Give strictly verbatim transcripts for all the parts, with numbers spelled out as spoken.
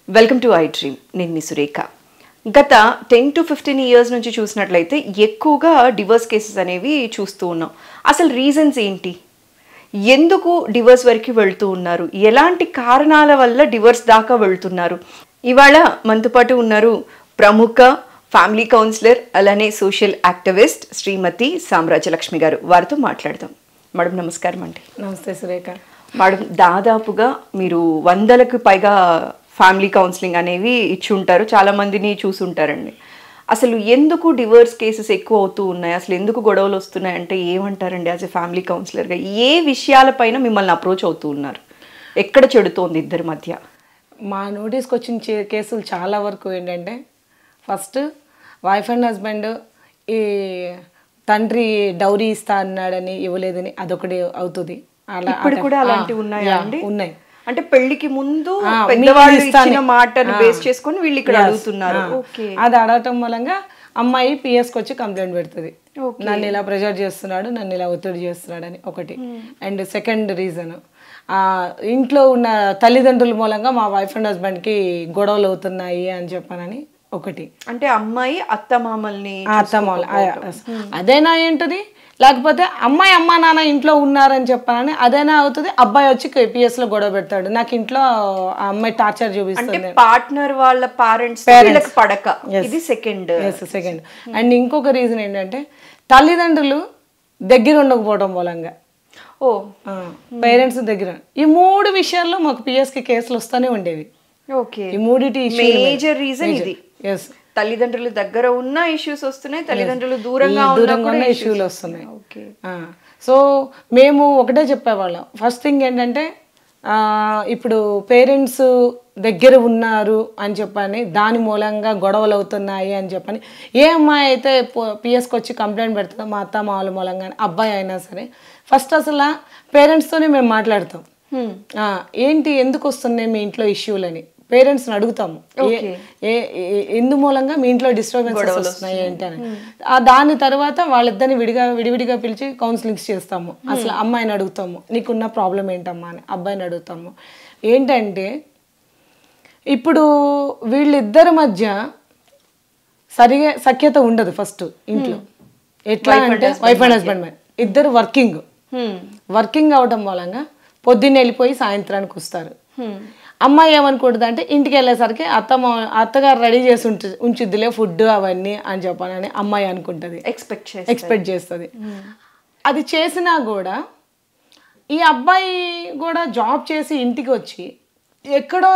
Welcome to I dream. నేను మీ సురేఖ. గత ten to fifteen years నుంచి చూసినట్లయితే ఎక్కువగా డివోర్స్ కేసెస్ అనేవి చూస్తూ ఉన్నాం. అసలు రీజన్స్ ఏంటి? ఎందుకు డివోర్స్ వరకు వెళ్తూ ఉన్నారు? ఎలాంటి కారణాల వల్ల డివోర్స్ దాకా వెళ్తున్నారు? ఇవాళ మనతో పాటు ఉన్నారు ప్రముఖ ఫ్యామిలీ కౌన్సిలర్ అలానే సోషల్ యాక్టివిస్ట్ శ్రీమతి సామ్రాజ్యలక్ష్మి గారు. వారితో మాట్లాడదాం. మేడం నమస్కారం అండి. నమస్తే సురేఖ. మేడం, దాదాపుగా మీరు వందలకు పైగా ఫ్యామిలీ కౌన్సిలింగ్ అనేవి ఇచ్చి ఉంటారు, చాలామందిని చూసుంటారండి. అసలు ఎందుకు డివోర్స్ కేసెస్ ఎక్కువ అవుతూ ఉన్నాయి? అసలు ఎందుకు గొడవలు వస్తున్నాయి అంటే ఏమంటారండి? యాజ్ ఎ ఫ్యామిలీ కౌన్సిలర్గా ఏ విషయాలపైన మిమ్మల్ని అప్రోచ్ అవుతూ ఉన్నారు? ఎక్కడ చెడుతోంది ఇద్దరి మధ్య? మా నోటీస్కి వచ్చిన కేసులు చాలా వరకు ఏంటంటే, ఫస్ట్ వైఫ్ అండ్ హస్బెండ్ ఈ తండ్రి డౌరీ ఇస్తా అన్నాడని ఇవ్వలేదని అదొకటి అవుతుంది. అలా ఇప్పుడు కూడా అలాంటివి ఉన్నాయా అండి? ఉన్నాయి. అంటే పెళ్లికి ముందు పెద్దవాళ్ళు ఇచ్చిన మాటను బేస్ చేసుకొని వీళ్ళు ఇక్కడ అడుగుతున్నారు. అది అడగటం మూలంగా అమ్మాయి పిఎస్కి వచ్చి కంప్లైంట్ పెడుతుంది, నన్ను ఇలా ప్రెజర్ చేస్తున్నాడు, నన్ను ఇలా ఒత్తిడి చేస్తున్నాడు అని ఒకటి. అండ్ సెకండ్ రీజన్, ఇంట్లో ఉన్న తల్లిదండ్రుల మూలంగా మా వైఫ్ అండ్ హస్బెండ్కి గొడవలు అవుతున్నాయి అని చెప్పానని ఒకటి. అంటే అమ్మాయి అత్త మామల్ని అత్తమామలు అదేనా ఏంటది, లేకపోతే అమ్మాయి అమ్మ నాన్న ఇంట్లో ఉన్నారని చెప్పానని అదేనా అవుతుంది. అబ్బాయి వచ్చి పిఎస్ లో గొడవ పెడతాడు, నాకు ఇంట్లో ఆ అమ్మాయి టార్చర్ చూపిస్తుంది. పార్ట్నర్ వాళ్ళ పేరెంట్స్ పడక, ఇది సెకండ్ సెకండ్ అండ్ ఇంకొక రీజన్ ఏంటంటే తల్లిదండ్రులు దగ్గర ఉండకపోవడం మూలంగా. ఓ పేరెంట్స్ దగ్గర. ఈ మూడు విషయాల్లో మాకు పిఎస్ కి కేసులు వస్తూనే ఉండేవి. ఓకే, ఈ మూడిటి మేజర్ రీజన్ ఇది. ఎస్, తల్లిదండ్రులు దగ్గర ఉన్న ఇష్యూస్ వస్తున్నాయి, తల్లిదండ్రులు దూరంగా దూరంగా ఉన్న ఇష్యూలు వస్తున్నాయి. సో మేము ఒకటే చెప్పేవాళ్ళం, ఫస్ట్ థింగ్ ఏంటంటే ఇప్పుడు పేరెంట్స్ దగ్గర ఉన్నారు అని చెప్పని దాని మూలంగా గొడవలు అవుతున్నాయి అని చెప్పని ఏ అమ్మాయి అయితే పిఎస్కి వచ్చి కంప్లైంట్ పెడుతుందో మా అత్త మామూలు మూలంగా అబ్బాయి అయినా సరే ఫస్ట్ అసలు పేరెంట్స్తోనే మేము మాట్లాడతాం. ఏంటి ఎందుకు వస్తున్నాయి మీ ఇంట్లో ఇష్యూలని పేరెంట్స్ని అడుగుతాము, ఎందు మూలంగా మీ ఇంట్లో డిస్టర్బెన్సెస్ వస్తున్నాయి ఏంటి అని. దాని తర్వాత వాళ్ళిద్దరిని విడిగా విడివిడిగా పిలిచి కౌన్సిలింగ్స్ చేస్తాము. అసలు అమ్మాయిని అడుగుతాము, నీకున్న ప్రాబ్లం ఏంటమ్మా అని. అబ్బాయిని అడుగుతాము. ఏంటంటే ఇప్పుడు వీళ్ళిద్దరి మధ్య సరిగా సఖ్యత ఉండదు ఫస్ట్ ఇంట్లో. ఎట్లా అంటే వైఫ్ అండ్ హస్బెండ్ మీద ఇద్దరు వర్కింగ్ వర్కింగ్ అవడం మూలంగా పొద్దున్న వెళ్ళిపోయి సాయంత్రానికి వస్తారు. అమ్మాయి ఏమనుకుంటుంది అంటే ఇంటికి వెళ్ళేసరికి అత్త అత్తగారు రెడీ చేసి ఉంచు ఉంచుద్దిలే ఫుడ్ అవన్నీ అని చెప్పానని అమ్మాయి అనుకుంటుంది, ఎక్స్పెక్ట్ ఎక్స్పెక్ట్ చేస్తుంది. అది చేసినా కూడా ఈ అబ్బాయి కూడా జాబ్ చేసి ఇంటికి వచ్చి ఎక్కడో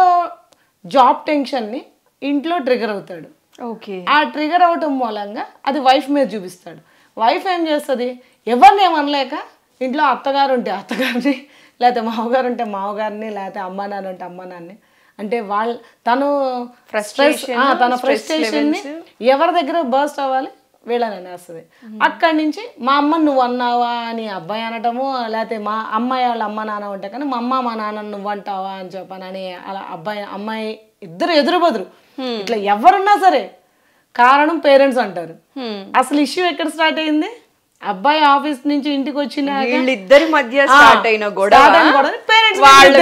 జాబ్ టెన్షన్ని ఇంట్లో ట్రిగర్ అవుతాడు. ఓకే, ఆ ట్రిగర్ అవటం మూలంగా అది వైఫ్ మీద చూపిస్తాడు. వైఫ్ ఏం చేస్తుంది, ఎవరిని ఏమనలేక ఇంట్లో అత్తగారు ఉంటే అత్తగారిని, లేకపోతే మామగారు ఉంటే మామగారిని, లేకపోతే అమ్మ నాన్న ఉంటే అమ్మ నాన్ని, అంటే వాళ్ళ తను ఫ్రస్ట్రేషన్ తన ఫ్రస్ట్రేషన్ని ఎవరి దగ్గర బర్స్ట్ అవ్వాలి వీళ్ళని అనేస్తుంది. అక్కడి నుంచి మా అమ్మ నువ్వు అన్నావా అని అబ్బాయి అనటము, లేకపోతే మా అమ్మాయి వాళ్ళ అమ్మ నాన్న ఉంటే కానీ మా అమ్మ మా నాన్న నువ్వు అంటావా అని చెప్పానని అలా అబ్బాయి అమ్మాయి ఇద్దరు ఎదురు బదురు ఇట్లా ఎవరున్నా సరే కారణం పేరెంట్స్ అంటారు. అసలు ఇష్యూ ఎక్కడ స్టార్ట్ అయింది, అబ్బాయి ఆఫీస్ నుంచి ఇంటికి వచ్చిన వీళ్ళిద్దరి మధ్య స్టార్ట్ అయిన గొడవ పేరెంట్స్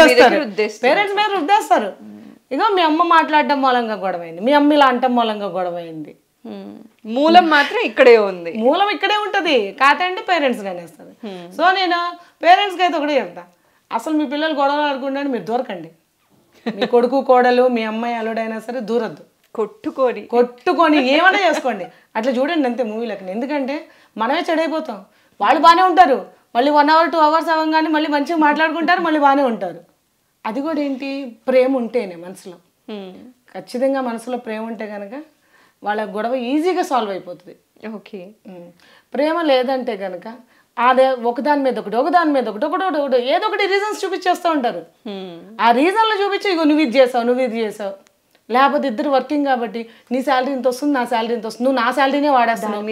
పేరెంట్స్ మీద రుద్దేస్తారు. ఇగో మీ అమ్మ మాట్లాడటం మూలంగా గొడవ అయింది, మీ అమ్మ ఇలా అంటం మూలంగా గొడవ అయింది. మూలం మాత్రం ఇక్కడే ఉంది, మూలం ఇక్కడే ఉంటది. కాదంటే పేరెంట్స్ అనేస్తారు. సో నేను పేరెంట్స్కి అయితే ఒకటే చెప్తా, అసలు మీ పిల్లలు గొడవలు ఆడుకుంటే మీరు దూరకండి. మీ కొడుకు కోడలు మీ అమ్మాయి అల్లుడైనా సరే దూరద్దు, కొట్టుకొని కొట్టుకొని ఏమైనా చేసుకోండి. అట్లా చూడండి అంతే మూవీలకి. ఎందుకంటే మనమే చెడైపోతాం, వాళ్ళు బాగానే ఉంటారు, మళ్ళీ వన్ అవర్ టూ అవర్స్ అవ్వగానే మళ్ళీ మంచిగా మాట్లాడుకుంటారు, మళ్ళీ బాగానే ఉంటారు. అది కూడా ఏంటి, ప్రేమ ఉంటేనే మనసులో, ఖచ్చితంగా మనసులో ప్రేమ ఉంటే కనుక వాళ్ళ గొడవ ఈజీగా సాల్వ్ అయిపోతుంది. ఓకే, ప్రేమ లేదంటే కనుక అదే ఒకదాని మీద ఒకటి ఒకదాని మీద ఒకటి ఒకటి ఒకటి ఏదో ఒకటి రీజన్స్ చూపించేస్తూ ఉంటారు. ఆ రీజన్లు చూపించి ఇగో నువ్వు ఇది చేసావు నువ్వు ఇది చేసావు, లేకపోతే ఇద్దరు వర్కింగ్ కాబట్టి నీ శాలరీ ఇంత వస్తుంది నా శాలరీ ఇంత వస్తుంది, నువ్వు నా శాలరీనే వాడేస్తున్నావు,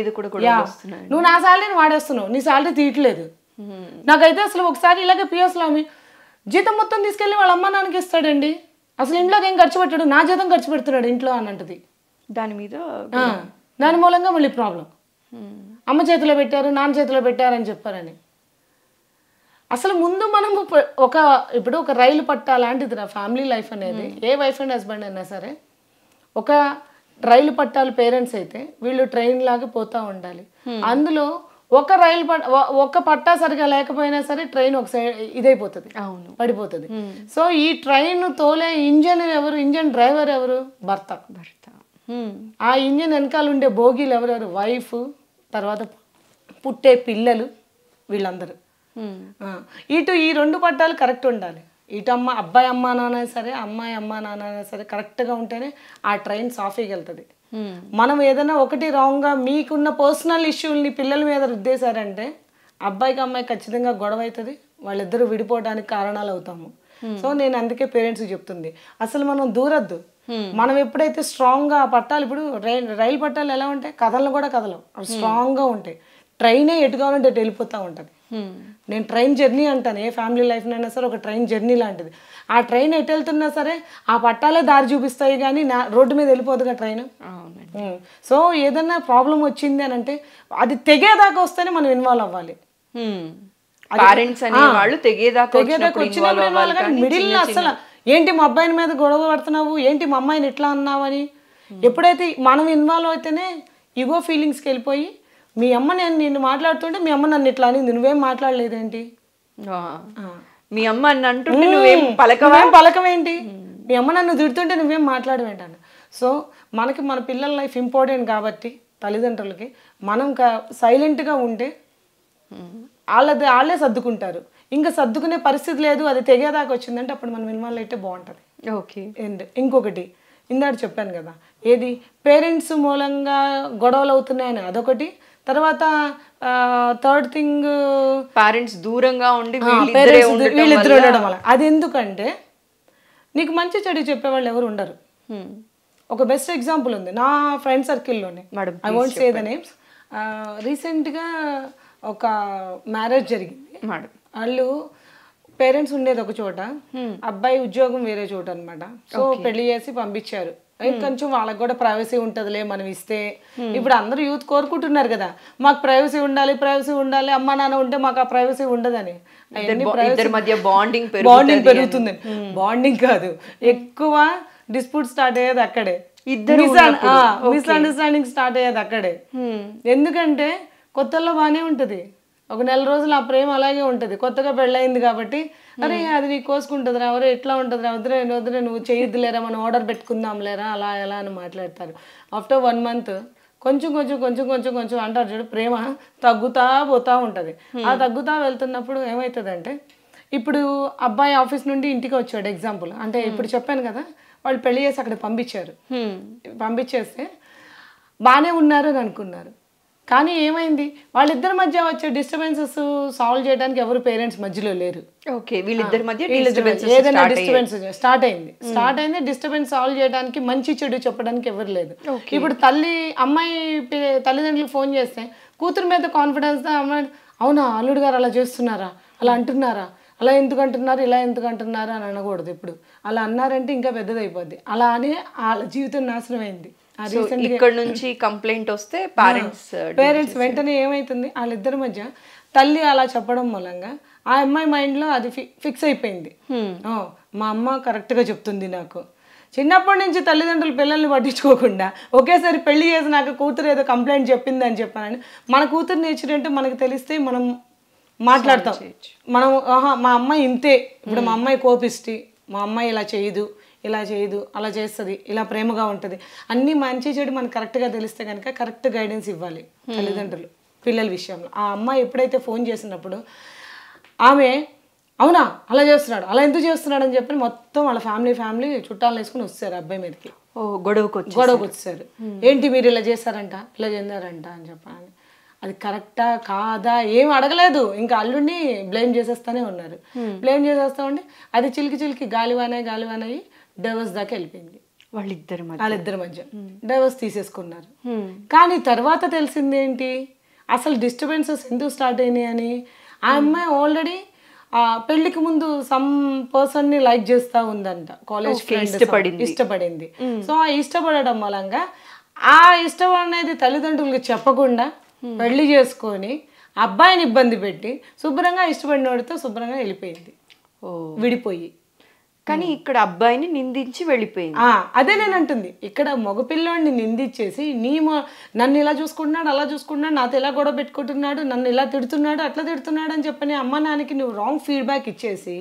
నువ్వు నా శాలరీని వాడేస్తున్నావు, నీ శాలరీ తీయట్లేదు. నాకైతే అసలు ఒకసారి ఇలాగే పిఎస్లో ఆమె జీతం మొత్తం తీసుకెళ్ళి వాళ్ళ అమ్మ నాన్నకి ఇస్తాడండి, అసలు ఇంట్లోకి ఏం ఖర్చు పెట్టాడు, నా జీతం ఖర్చు పెడుతున్నాడు ఇంట్లో అని అంటది. దాని మీద దాని మూలంగా మళ్ళీ ప్రాబ్లం, అమ్మ చేతిలో పెట్టారు నాన్న చేతిలో పెట్టారని చెప్పారని. అసలు ముందు మనము ఒక ఇప్పుడు ఒక రైలు పట్టా లాంటిది నా ఫ్యామిలీ లైఫ్ అనేది. ఏ వైఫ్ అండ్ హస్బెండ్ అయినా సరే ఒక రైలు పట్టాలు పేరెంట్స్ అయితే వీళ్ళు ట్రైన్ లాగా పోతా ఉండాలి. అందులో ఒక రైలు పట్ట ఒక పట్టా సరిగా లేకపోయినా సరే ట్రైన్ ఒక సైడ్ ఇదైపోతుంది, అవును పడిపోతుంది. సో ఈ ట్రైన్ తోలే ఇంజన్ ఎవరు, ఇంజన్ డ్రైవర్ ఎవరు, భర్త. భర్త ఆ ఇంజన్ వెనకాల ఉండే బోగీలు ఎవరెవరు, వైఫ్, తర్వాత పుట్టే పిల్లలు, వీళ్ళందరూ. ఇటు ఈ రెండు పట్టాలు కరెక్ట్ ఉండాలి. ఇటు అమ్మ అబ్బాయి అమ్మా నాన్న సరే, అమ్మాయి అమ్మా నాన్న సరే కరెక్ట్గా ఉంటేనే ఆ ట్రైన్ సాఫీగా వెళ్తుంది. మనం ఏదైనా ఒకటి రాంగ్గా మీకున్న పర్సనల్ ఇష్యూల్ని పిల్లల మీద రుద్దేశారంటే అబ్బాయికి అమ్మాయి ఖచ్చితంగా గొడవ అవుతుంది, వాళ్ళిద్దరూ విడిపోవడానికి కారణాలు అవుతాము. సో నేను అందుకే పేరెంట్స్కి చెప్తుంది, అసలు మనం దూరద్దు. మనం ఎప్పుడైతే స్ట్రాంగ్గా పట్టాలి, ఇప్పుడు రైల్ రైలు పట్టాలు ఎలా ఉంటాయి, కథలు కూడా కథలు అవి స్ట్రాంగ్గా ఉంటాయి. ట్రైనే ఎటు కావాలంటే అటు వెళ్ళిపోతూ ఉంటుంది. నేను ట్రైన్ జర్నీ అంటాను, ఏ ఫ్యామిలీ లైఫ్నైనా సరే ఒక ట్రైన్ జర్నీ లాంటిది. ఆ ట్రైన్ ఎటు వెళ్తున్నా సరే ఆ పట్టాలే దారి చూపిస్తాయి, కానీ నా రోడ్డు మీద వెళ్ళిపోదుగా ట్రైన్. సో ఏదన్నా ప్రాబ్లం వచ్చింది అని అంటే అది తెగేదాకా వస్తేనే మనం ఇన్వాల్వ్ అవ్వాలి. మిడిల్ అసలు ఏంటి మా అబ్బాయిని మీద గొడవ పడుతున్నావు, ఏంటి మా అమ్మాయిని ఇట్లా అన్నావని ఎప్పుడైతే మనం ఇన్వాల్వ్ అయితేనే ఈగో ఫీలింగ్స్కి వెళ్ళిపోయి మీ అమ్మ నేను నిన్ను మాట్లాడుతుంటే మీ అమ్మ నన్ను ఇట్లా అనింది, నువ్వేం మాట్లాడలేదేంటి, మీ అమ్మ అంటుంటే నువ్వేం పలకవేం పలకమేంటి, మీ అమ్మ నన్ను తిడుతుంటే నువ్వేం మాట్లాడవేంటాను. సో మనకి మన పిల్లల లైఫ్ ఇంపార్టెంట్ కాబట్టి తల్లిదండ్రులకి మనం సైలెంట్గా ఉంటే వాళ్ళది వాళ్ళే సర్దుకుంటారు. ఇంకా సర్దుకునే పరిస్థితి లేదు, అది తెగేదాకా వచ్చిందంటే అప్పుడు మనం ఇన్వాల్వ్ అయితే బాగుంటుంది. ఓకే. అండ్ ఇంకొకటి ఇందాక చెప్పాను కదా, ఏది పేరెంట్స్ మూలంగా గొడవలు అవుతున్నాయని అదొకటి. తర్వాత థర్డ్ థింగ్ పేరెంట్స్ దూరంగా ఉండి వీళ్ళిద్దరు ఉండడం వల్ల. అది ఎందుకంటే నీకు మంచి చెడు చెప్పేవాళ్ళు ఎవరు ఉండరు. ఒక బెస్ట్ ఎగ్జాంపుల్ ఉంది నా ఫ్రెండ్ సర్కిల్లోనే, I won't say the names. రీసెంట్గా ఒక మ్యారేజ్ జరిగింది. వాళ్ళు పేరెంట్స్ ఉండేది ఒక చోట, అబ్బాయి ఉద్యోగం వేరే చోట అనమాట. సో పెళ్లి చేసి పంపించారు. కొంచెం వాళ్ళకి కూడా ప్రైవసీ ఉంటుందిలే మనం ఇస్తే. ఇప్పుడు అందరూ యూత్ కోరుకుంటున్నారు కదా, మాకు ప్రైవసీ ఉండాలి, ప్రైవసీ ఉండాలి, అమ్మా నాన్న ఉంటే మాకు ఆ ప్రైవసీ ఉండదని. బాండింగ్ బాండింగ్ పెరుగుతుంది. బాండింగ్ కాదు, ఎక్కువ డిస్ప్యూట్ స్టార్ట్ అయ్యేది అక్కడే, మిస్అండర్స్టాండింగ్ స్టార్ట్ అయ్యేది అక్కడే. ఎందుకంటే కొత్తల్లో బాగానే ఉంటుంది, ఒక నెల రోజులు ఆ ప్రేమ అలాగే ఉంటుంది. కొత్తగా పెళ్ళయింది కాబట్టి అరే అది నీకు కోసుకుంటుంది రా, ఎవరో ఎట్లా ఉంటుంది రా, వద్దురే వద్దురే నువ్వు చేయొద్దులేరా, మనం ఆర్డర్ పెట్టుకుందాం లేరా, అలా ఎలా అని మాట్లాడతారు. ఆఫ్టర్ వన్ మంత్ కొంచెం కొంచెం కొంచెం కొంచెం కొంచెం అంటారు చూడు, ప్రేమ తగ్గుతా పోతా ఉంటుంది. ఆ తగ్గుతా వెళ్తున్నప్పుడు ఏమవుతుందంటే, ఇప్పుడు అబ్బాయి ఆఫీస్ నుండి ఇంటికి వచ్చాడు ఎగ్జాంపుల్, అంటే ఇప్పుడు చెప్పాను కదా వాళ్ళు పెళ్లి చేసి అక్కడ పంపించారు. పంపించేస్తే బాగానే ఉన్నారు అని అనుకున్నారు, కానీ ఏమైంది వాళ్ళిద్దరి మధ్య వచ్చే డిస్టర్బెన్సెస్ సాల్వ్ చేయడానికి ఎవరు పేరెంట్స్ మధ్యలో లేరు. ఓకే, వీళ్ళిద్దరి మధ్య ఏదైనా డిస్టర్బెన్స్ స్టార్ట్ అయింది స్టార్ట్ అయింది డిస్టర్బెన్స్ సాల్వ్ చేయడానికి మంచి చెడు చెప్పడానికి ఎవరు లేదు. ఇప్పుడు తల్లి అమ్మాయి తల్లిదండ్రులకు ఫోన్ చేస్తే కూతురు మీద కాన్ఫిడెన్స్ తో అమ్మాయి అవునా అల్లుడు గారు అలా చేస్తున్నారా, అలా అంటున్నారా, అలా ఎందుకు అంటున్నారు, ఇలా ఎందుకు అంటున్నారు అని అనకూడదు. ఇప్పుడు అలా అన్నారంటే ఇంకా పెద్దది అయిపోద్ది. అలా అని వాళ్ళ జీవితం నాశనం అయింది. ఇక్కడ నుంచి కంప్లైంట్ వస్తే పేరెంట్స్ పేరెంట్స్ వెంటనే ఏమైతుంది వాళ్ళిద్దరి మధ్య తల్లి అలా చెప్పడం మూలంగా ఆ అమ్మాయి మైండ్లో అది ఫిక్స్ అయిపోయింది. మా అమ్మ కరెక్ట్గా చెప్తుంది నాకు. చిన్నప్పటి నుంచి తల్లిదండ్రులు పిల్లల్ని పట్టించుకోకుండా ఒకేసారి పెళ్లి చేసి నాకు కూతురు ఏదో కంప్లైంట్ చెప్పింది అని చెప్పానని, మన కూతురు నేచర్ అంటే మనకు తెలిస్తే మనం మాట్లాడతాం. మనం ఆహా మా అమ్మాయి ఇంతే, ఇప్పుడు మా అమ్మాయి కోపిష్టి, మా అమ్మాయి ఇలా చేయదు, ఇలా చేయదు, అలా చేస్తుంది, ఇలా ప్రేమగా ఉంటుంది, అన్నీ మంచి చెడు మనకు కరెక్ట్గా తెలిస్తే కనుక కరెక్ట్ గైడెన్స్ ఇవ్వాలి తల్లిదండ్రులు పిల్లల విషయంలో. ఆ అమ్మాయి ఎప్పుడైతే ఫోన్ చేసినప్పుడు ఆమె అవునా అలా చేస్తున్నాడు, అలా ఎందుకు చేస్తున్నాడు అని చెప్పి మొత్తం వాళ్ళ ఫ్యామిలీ ఫ్యామిలీ చుట్టాలను వేసుకుని వచ్చారు అబ్బాయి మీదకి. గొడవకు గొడవకు వచ్చారు. ఏంటి మీరు ఇలా చేశారంట, ఇలా చేశారంట అని చెప్పాలని. అది కరెక్టా కాదా ఏం అడగలేదు, ఇంకా అల్లుడిని బ్లేమ్ చేసేస్తానే ఉన్నారు. బ్లేమ్ చేసేస్తా ఉండి అది చిలికి చిలికి గాలివానాయి గాలివానాయి డైవర్స్ దాకా వెళ్ళిపోయింది వాళ్ళిద్దరి మధ్య వాళ్ళిద్దరి మధ్య డైవర్స్ తీసేసుకున్నారు. కానీ తర్వాత తెలిసింది ఏంటి, అసలు డిస్టర్బెన్సెస్ ఎందుకు స్టార్ట్ అయినాయి అని. ఆ అమ్మాయి ఆల్రెడీ ఆ పెళ్లికి ముందు సమ్ పర్సన్ ని లైక్ చేస్తా ఉందంట, కాలేజ్ ఫ్రెండ్ ఇష్టపడింది. సో ఆ ఇష్టపడడం మూలంగా ఆ ఇష్టం అనేది తల్లిదండ్రులకి చెప్పకుండా పెళ్లి చేసుకొని అబ్బాయిని ఇబ్బంది పెట్టి శుభ్రంగా ఇష్టపడినోడితో శుభ్రంగా వెళ్ళిపోయింది విడిపోయి. కానీ ఇక్కడ అబ్బాయిని నిందించి వెళ్ళిపోయింది. అదే నేను అంటుంది, ఇక్కడ మగపిల్లోడిని నిందించేసి నీ నన్ను ఇలా చూసుకుంటున్నాడు అలా చూసుకుంటున్నాడు, నాతో ఇలా గొడవ పెట్టుకుంటున్నాడు, నన్ను ఇలా తిడుతున్నాడు అట్లా తిడుతున్నాడు అని చెప్పని అమ్మ నాన్నకి నువ్వు రాంగ్ ఫీడ్బ్యాక్ ఇచ్చేసి,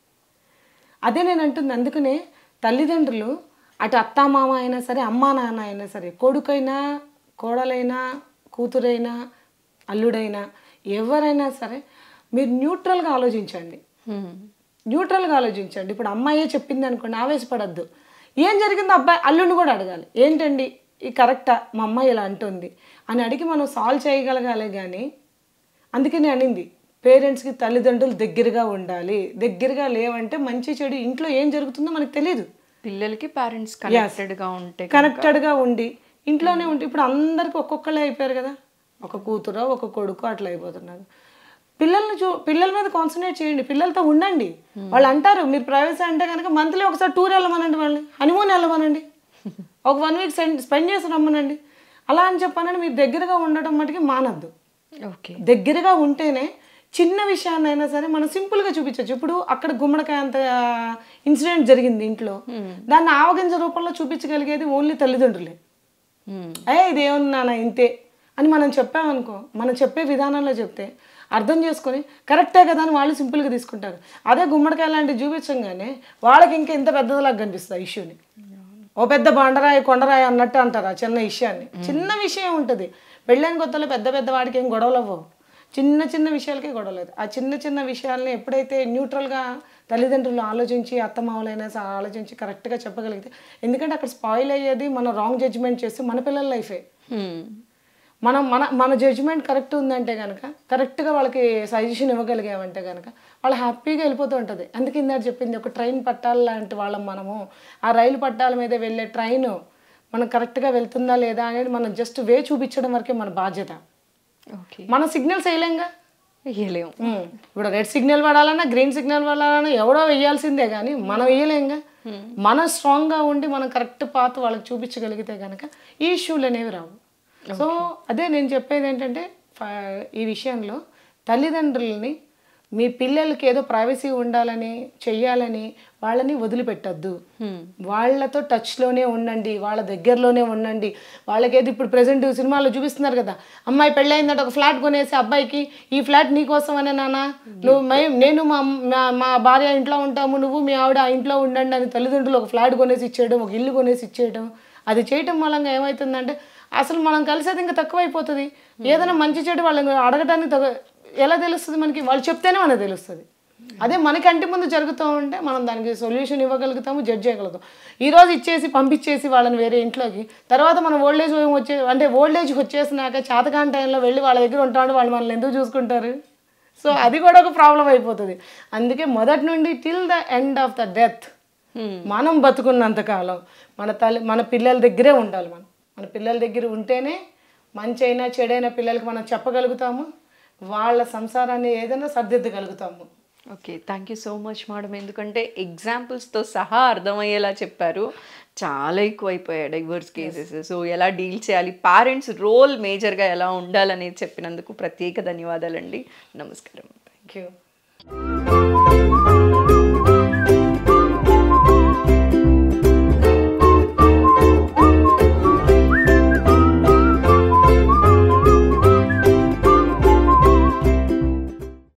అదే నేను అంటుంది. అందుకనే తల్లిదండ్రులు అటు అత్తామామ అయినా సరే అమ్మా నాన్న అయినా సరే కొడుకైనా కోడలైనా కూతురైనా అల్లుడైనా ఎవరైనా సరే మీరు న్యూట్రల్గా ఆలోచించండి. న్యూట్రల్గా ఆలోచించండి. ఇప్పుడు అమ్మాయే చెప్పింది అనుకోండి, ఆవేశపడద్దు. ఏం జరిగిందో అబ్బాయి అల్లుడిని కూడా అడగాలి, ఏంటండి ఈ కరెక్టా మా అమ్మాయి ఇలా అంటుంది అని అడిగి మనం సాల్వ్ చేయగలగాలి. కానీ అందుకని అనింది పేరెంట్స్కి తల్లిదండ్రులు దగ్గరగా ఉండాలి. దగ్గరగా లేవంటే మంచి చెడు ఇంట్లో ఏం జరుగుతుందో మనకు తెలియదు. పిల్లలకి పేరెంట్స్ కనెక్టెడ్గా ఉంటే కనెక్టెడ్గా ఉండి ఇంట్లోనే ఉంటే ఇప్పుడు అందరికీ ఒక్కొక్కళ్ళే అయిపోయారు కదా, ఒక కూతురో ఒక కొడుకు అట్లా అయిపోతున్నారు. పిల్లల్ని చూ పిల్లల మీద కాన్సన్ట్రేట్ చేయండి, పిల్లలతో ఉండండి. వాళ్ళు అంటారు మీరు ప్రైవసీ అంటే కనుక మంత్లీ ఒకసారి టూర్ వెళ్ళమనండి, వాళ్ళని హనీమూన్ వెళ్ళమనండి, ఒక వన్ వీక్ స్పెండ్ చేసి రమ్మనండి. అలా అని చెప్పానని మీరు దగ్గరగా ఉండటం మటుకి మానద్దు. ఓకే, దగ్గరగా ఉంటేనే చిన్న విషయాన్ని అయినా సరే మనం సింపుల్గా చూపించవచ్చు. ఇప్పుడు అక్కడ గుమ్మడికాయ అంత ఇన్సిడెంట్ జరిగింది ఇంట్లో, దాన్ని ఆవగింజ రూపంలో చూపించగలిగేది ఓన్లీ తల్లిదండ్రులే. ఏ ఇదేమన్నా ఇంతే అని మనం చెప్పామనుకో, మనం చెప్పే విధానంలో చెప్తే అర్థం చేసుకొని కరెక్టే కదా అని వాళ్ళు సింపుల్గా తీసుకుంటారు. అదే గుమ్మడికాయ లాంటివి చూపించంగానే వాళ్ళకి ఇంకా ఇంత పెద్దదిలాగా కనిపిస్తుంది ఇష్యూని. ఓ పెద్ద బండరాయి కొండరాయి అన్నట్టు అంటారు ఆ చిన్న విషయాన్ని. చిన్న విషయం ఉంటుంది, పెళ్ళైన కొత్తలో పెద్ద పెద్ద వాడికి ఏం గొడవలు అవ్వవు, చిన్న చిన్న విషయాలకే గొడవలేదు. ఆ చిన్న చిన్న విషయాల్ని ఎప్పుడైతే న్యూట్రల్గా తల్లిదండ్రులు ఆలోచించి అత్తమామలైనా ఆలోచించి కరెక్ట్గా చెప్పగలిగితే, ఎందుకంటే అక్కడ స్పాయిల్ అయ్యేది మనం రాంగ్ జడ్జిమెంట్ చేసి మన పిల్లల లైఫే. మనం మన మన జడ్జిమెంట్ కరెక్ట్ ఉందంటే కనుక కరెక్ట్గా వాళ్ళకి సజెషన్ ఇవ్వగలిగామంటే కనుక వాళ్ళు హ్యాపీగా వెళ్ళిపోతూ ఉంటుంది. అందుకే ఇందాక చెప్పింది ఒక ట్రైన్ పట్టాల లాంటి వాళ్ళం మనము. ఆ రైలు పట్టాల మీద వెళ్ళే ట్రైన్ మనం కరెక్ట్గా వెళ్తుందా లేదా అనేది మనం జస్ట్ వే చూపించడం వరకే మన బాధ్యత. మన సిగ్నల్స్ వేయలేంగా, వేయలేము. ఇప్పుడు రెడ్ సిగ్నల్ పడాలన్నా గ్రీన్ సిగ్నల్ పడాలన్నా ఎవడో వేయాల్సిందే కానీ మనం వేయలేంగా. మనం స్ట్రాంగ్గా ఉండి మనం కరెక్ట్ పాత్ వాళ్ళకి చూపించగలిగితే కనుక ఈ ఇష్యూలు అనేవి రావు. సో అదే నేను చెప్పేది ఏంటంటే ఈ విషయంలో తల్లిదండ్రులని మీ పిల్లలకి ఏదో ప్రైవసీ ఉండాలని చెయ్యాలని వాళ్ళని వదిలిపెట్టద్దు. వాళ్ళతో టచ్లోనే ఉండండి, వాళ్ళ దగ్గరలోనే ఉండండి. వాళ్ళకేది ఇప్పుడు ప్రజెంట్ సినిమాలో చూపిస్తున్నారు కదా, అమ్మాయి పెళ్ళయిందంటే ఒక ఫ్లాట్ కొనేసి అబ్బాయికి ఈ ఫ్లాట్ నీకోసం అనే నాన్న, నువ్వు నేను మా మా భార్య ఇంట్లో ఉంటాము, నువ్వు మీ ఆవిడ ఆ ఇంట్లో ఉండండి అని తల్లిదండ్రులు ఒక ఫ్లాట్ కొనేసి ఇచ్చేయడం, ఒక ఇల్లు కొనేసి ఇచ్చేయడం. అది చేయటం మూలంగా ఏమవుతుందంటే అసలు మనం కలిసేది ఇంకా తక్కువైపోతుంది. ఏదైనా మంచి చెడు వాళ్ళని అడగటానికి తగ్గ ఎలా తెలుస్తుంది మనకి, వాళ్ళు చెప్తేనే మనకు తెలుస్తుంది. అదే మనకి కంటి ముందు జరుగుతూ ఉంటే మనం దానికి సొల్యూషన్ ఇవ్వగలుగుతాము, జడ్జ్ చేయగలుగుతాం. ఈరోజు ఇచ్చేసి పంపించేసి వాళ్ళని వేరే ఇంట్లోకి, తర్వాత మనం ఓల్డ్ ఏజ్ వచ్చే అంటే ఓల్డ్ ఏజ్కి వచ్చేసినాక చేతకాని టైంలో వెళ్ళి వాళ్ళ దగ్గర ఉంటాడు, వాళ్ళు మనల్ని ఎందుకు చూసుకుంటారు? సో అది కూడా ఒక ప్రాబ్లం అయిపోతుంది. అందుకే మొదటి నుండి till the end of the death మనం బతుకున్నంతకాలం మన తల్లి మన పిల్లల దగ్గరే ఉండాలి. మనం మన పిల్లల దగ్గర ఉంటేనే మంచి అయినా చెడైనా పిల్లలకి మనం చెప్పగలుగుతాము, వాళ్ళ సంసారాన్ని ఏదైనా సర్దిద్దగలుగుతాము. Okay, thank you so much madam. ఎందుకంటే ఎగ్జాంపుల్స్తో సహా అర్థమయ్యేలా చెప్పారు. చాలా ఎక్కువైపోయాయి డైవర్స్ కేసెస్. సో ఎలా డీల్ చేయాలి, పేరెంట్స్ రోల్ మేజర్గా ఎలా ఉండాలనేది చెప్పినందుకు ప్రత్యేక ధన్యవాదాలండి. నమస్కారం. Thank you.